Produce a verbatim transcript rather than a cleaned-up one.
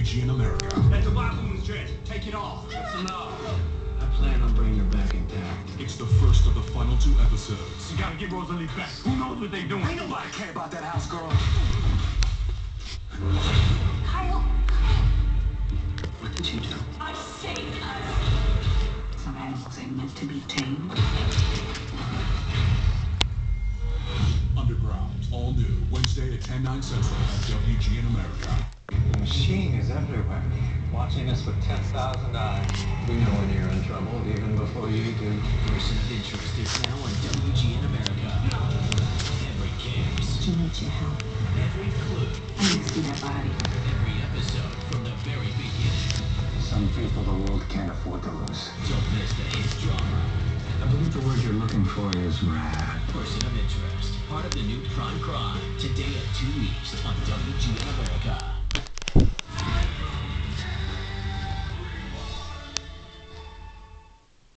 G in America. That's a white woman's dress. Take it off. That's enough. I plan on bringing her back intact. It's the first of the final two episodes. You gotta get Rosalie back. Who knows what they doing? Ain't nobody care about that house girl. Kyle, What did you do? I saved us. Some animals ain't meant to be tamed. Underground, all new, Wednesday at ten, nine central on W G in America. The machine is everywhere, watching us with ten thousand eyes. We know when you're in trouble, even before you do. Person of Interest is now on W G in America. Every case, She needs your help. every clue, I need to see that body. every episode from the very beginning. Some people the world can't afford to lose. Don't miss the hit drama. I believe the word you're looking for is rad. Person of Interest, part of the new Prime Crime. Today at two East on W G in America.